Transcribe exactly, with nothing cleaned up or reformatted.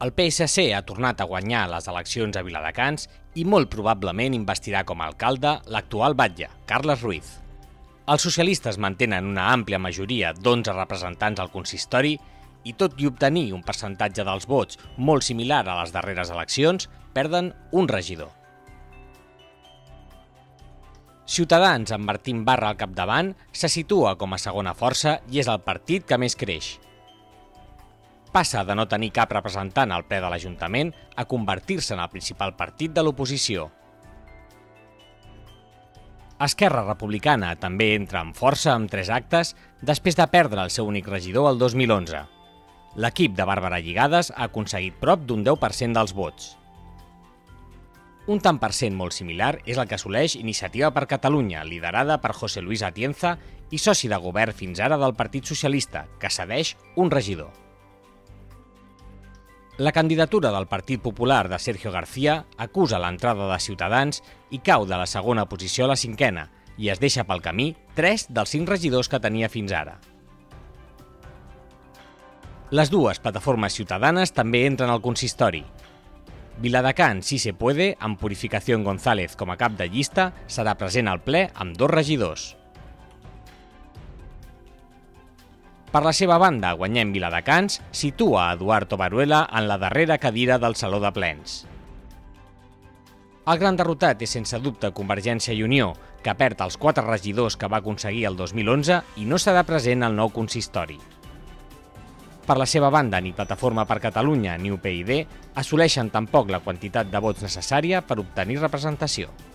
El P S C ha tornat a guanyar les eleccions a Viladecans i molt probablement investirà com a alcalde l'actual batlle, Carles Ruiz. Els socialistes mantenen una àmplia majoria d'onze representants al consistori i, tot i obtenir un percentatge dels vots molt similar a les darreres eleccions, perden un regidor. Ciutadans, amb Martín Barra al capdavant, se situa com a segona força i és el partit que més creix. Passa de no tenir cap representant al ple de l'Ajuntament a convertir-se en el principal partit de l'oposició. Esquerra Republicana també entra amb força amb tres actes després de perdre el seu únic regidor el dos mil onze. L'equip de Bàrbara Lligades ha aconseguit prop d'un deu per cent dels vots. Un tant per cent molt similar és el que assoleix Iniciativa per Catalunya, liderada per José Luis Atienza i soci de govern fins ara del Partit Socialista, que cedeix un regidor. La candidatura del Partit Popular de Sergio García acusa l'entrada de Ciutadans i cau de la segona posició a la cinquena i es deixa pel camí tres dels cinc regidors que tenia fins ara. Les dues plataformes ciutadanes també entren al consistori. Viladecans, si se puede, amb Purificación González com a cap de llista, serà present al ple amb dos regidors. Per la seva banda, Guanyem Viladecans situa a Eduardo Baruela en la darrera cadira del Saló de Plens. El gran derrotat és sense dubte Convergència i Unió, que perd els quatre regidors que va aconseguir el dos mil onze i no serà present al nou consistori. Per la seva banda, ni Plataforma per Catalunya ni U P y D assoleixen tampoc la quantitat de vots necessària per obtenir representació.